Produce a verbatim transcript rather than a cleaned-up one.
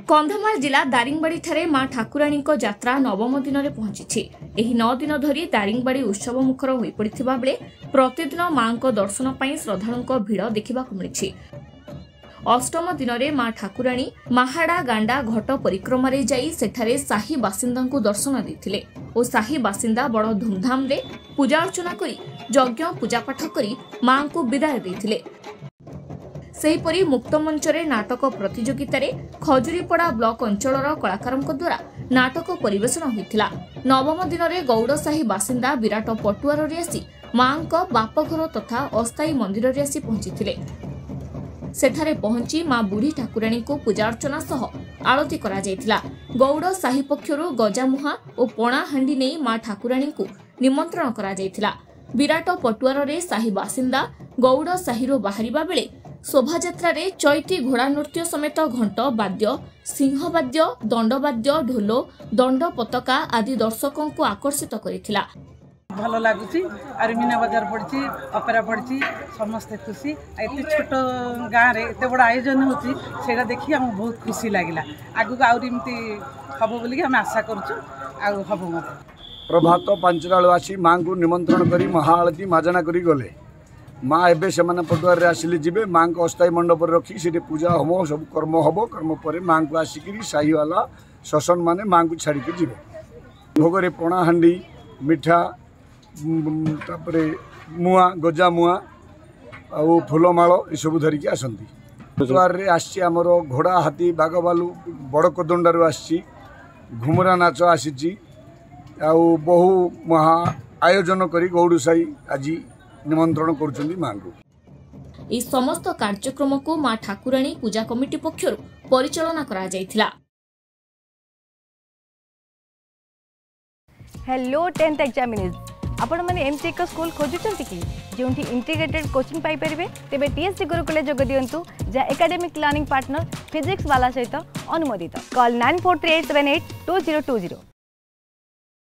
कंधमाल जिला दारिंगबाड़ी ठारे मां ठाकुराणी यात्रा नवम दिन में पहुंची। एही नौ दिन धरी दारिंगबाड़ी उत्सव मुखर होई पड़िथिबा बेले प्रतिदिन मां दर्शन पर श्रद्धालुओं भिड़ देखा मिली। अष्टम दिन में मां ठाकुराणी माहाड़ा गांडा घट परिक्रमा जाई सेठारे साही बासिंदा को दर्शन देथिले और साही बासिंदा बड़ धूमधाम रे पूजा अर्चना करी यज्ञ पूजापाठ करी मां को विदाय देथिले। सेहीपरि मुक्त मंचरे नाटक प्रतियोगितार खजुरीपड़ा ब्लॉक अंचलर कलाकारों द्वारा नाटक परिवेषण होता। नवम दिन में गौड़साही बासिंदा विराट पटुआर आसी मां बापघर तथा अस्थायी मंदिर में आसी पहुंची। सेठारे पहुंची मां बुढ़ी ठाकुराणी को पूजार्चना सह आरती करा जायतिला। गौड़ साही पक्षरु गजामुहा और पणा हांडी नहीं मां ठाकुराणी को निमंत्रण करा जायतिला। विराट पटुआर रे साही बासिंदा गौड़ साहिरो बाहरिबा बेले शोभायात्रा रे चैती घोड़ा नृत्य समेत घंट वाद्य सिंहवाद्य दंडवाद्य ढोल दंड पताका आदि दर्शकों को आकर्षित करिथिला। भल लगुच और मीना बजार पड़ी अपेरा पड़ी समस्ते खुशी। एत छोट गाँव में एत बड़ आयोजन होगा देखिए आम बहुत खुशी लगे। आगू आमती हम बोलिक आम आशा करम मत प्रभात पांचटा आसी माँ को निमंत्रण कर महाआरती माजना कर गले। माँ एवं से पटुआर आसिले जी माँ को अस्थायी मंडप रखी से पूजा हम सब कर्म हम कर्म पर माँ को आसिक साहीवाला शसन मैंने माँ को छाड़ी जी भोगरे पणा हांडी मिठा तापरे मुआ गजा मुआ आउ फूलमाल यू धरिकी आसती। पटुआर आमर घोड़ा हाथी बाघ बालू बड़ कोदंडारू आसी घुमुरा नाच आसी बहु महा आयोजन करी गौड़साई आज निमंत्रण कर मां को। इस समस्त कार्यक्रम को मां ठाकुराणी पूजा कमिटी पक्षरु परिचालना करा जायतिला। हेलो टेंथ एग्जामिनीज आपण माने एमसी एक स्कूल खोजुचंती कि जोंठी इंटीग्रेटेड कोचिंग पाई परिबे तेबे टीएससी गुरुकुले जोग दियंतु जा एकेडमिक लर्निंग पार्टनर फिजिक्स वाला सहित अनुमोदित। Call nine four three eight seven eight two zero two zero.